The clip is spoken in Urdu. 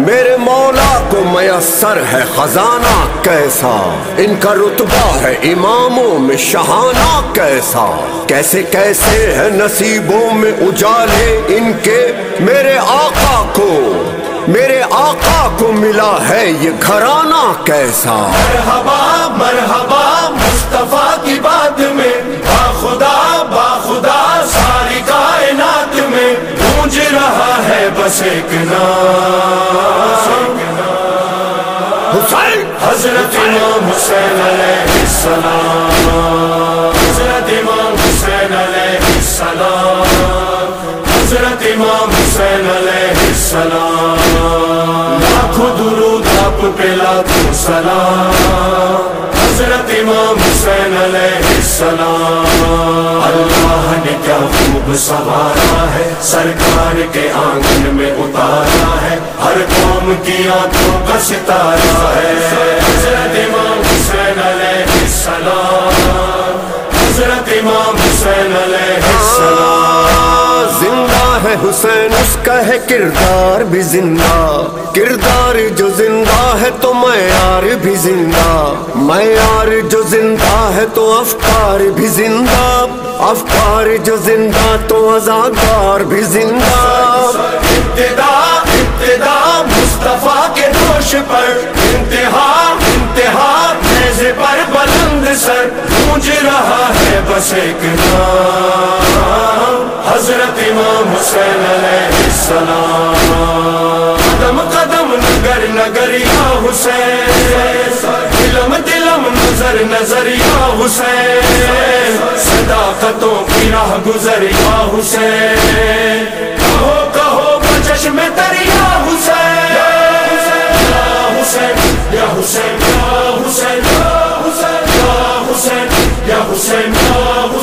میرے مولا کو میسر ہے خزانہ کیسا، ان کا رتبہ ہے اماموں میں شہانہ کیسا، کیسے کیسے ہے نصیبوں میں اجالے ان کے، میرے آقا کو ملا ہے یہ گھرانہ کیسا۔ مرحبا مرحبا مصطفیٰ کی بات میں، باخدا ساری کائنات میں گونج رہا ہے بس ایک نام، حسین حضرت امام حسین علیہ السلام، حضرت امام حسین علیہ السلام، حضرت امام حسین علیہ السلام، لاکھوں درود آپ پہ لاکھوں سلام، حضرت امام حسین علیہ السلام۔ اللہ نے کیا خوب سنوارا ہے، سرکار کے آنگن میں اتارا ہے، ہر قوم کی آنکھوں کا ستارہ ہے، حضرت امام حسین علیہ السلام، حضرت امام حسین علیہ السلام۔ زندہ ہے حسین اس کا ہے کردار بھی زندہ، کردار جو زندہ ہے تو معیار بھی زندہ، معیار جو زندہ ہے تو افکار بھی زندہ، افکار جو زندہ تو ازادار بھی زندہ۔ ابتدا مصطفیٰ کے دوش پر، انتہا نیزے پر بلند سر، گونج رہا ہے بس ایک نام، حضرت امام حسین علیہ السلام۔ قدم قدم نگر نگر یا حسین، دلم نظر یا حسین، صداقتوں کی راہ گزر یا حسین، کہو بچشم تر یا حسین، یا حسین یا حسین یا حسین یا حسین یا حسین یا حسین یا حسین۔